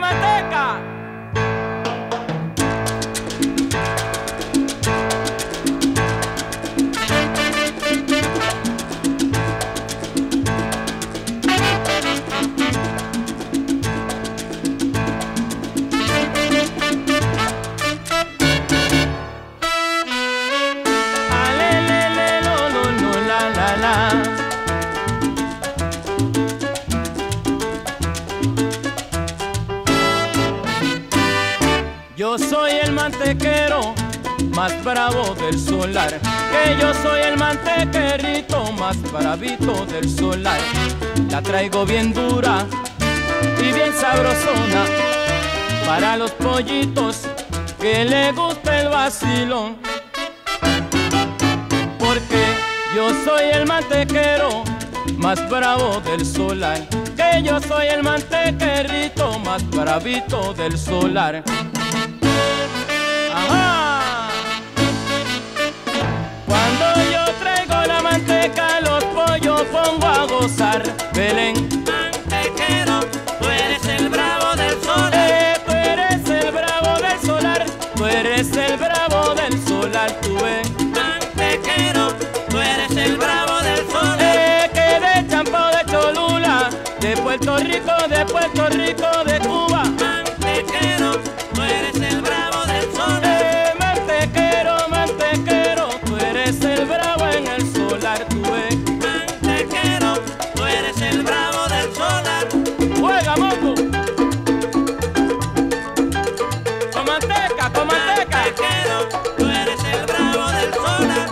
manteca. Yo soy el mantequero más bravo del solar, que yo soy el mantequerito más bravito del solar. La traigo bien dura y bien sabrosona para los pollitos que le gusta el vacilón. Porque yo soy el mantequero más bravo del solar, que yo soy el mantequerito más bravito del solar. Ajá. Cuando yo traigo la manteca, los pollos pongo a gozar. Belén, mantequero, tú eres el bravo del solar. Tú eres el bravo del solar. Tú eres el bravo del solar, tú ves. Mantequero, tú eres el bravo del solar. Que de Champao, de Cholula, de Puerto Rico, de Cuba. Mantequero, tú eres el bravo del solar. Mantequero, tú eres el bravo en el solar, tú ves. Mantequero, tú eres el bravo del solar. Juega, Mongo. Con manteca, con manteca. Mantequero, tú eres el bravo del solar.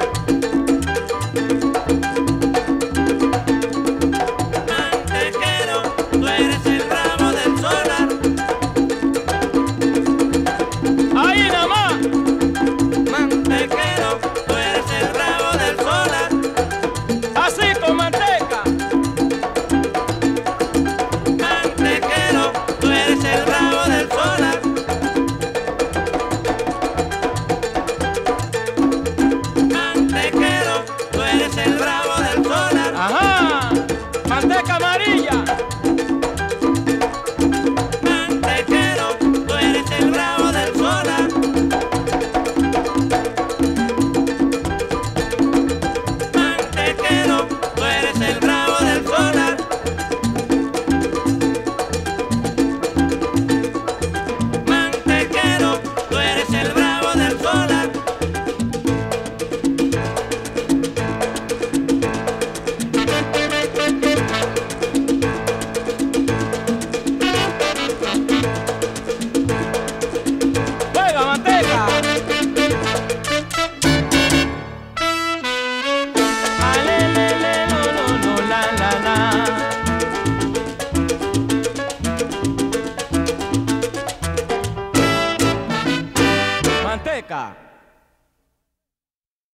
Mantequero, tú eres el bravo del solar. Ahí nada más. Mantequero, tú eres el bravo del solar. Así con manteca. Mantequero, tú eres el bravo del solar. Mantequero, tú eres el bravo del solar. Ajá. Manteca amarilla. Mantequero, tú eres el bravo del solar. Mantequero, tú eres el bravo del solar. Mantequero, tú eres el bravo del solar. Juega, manteca. La. Manteca.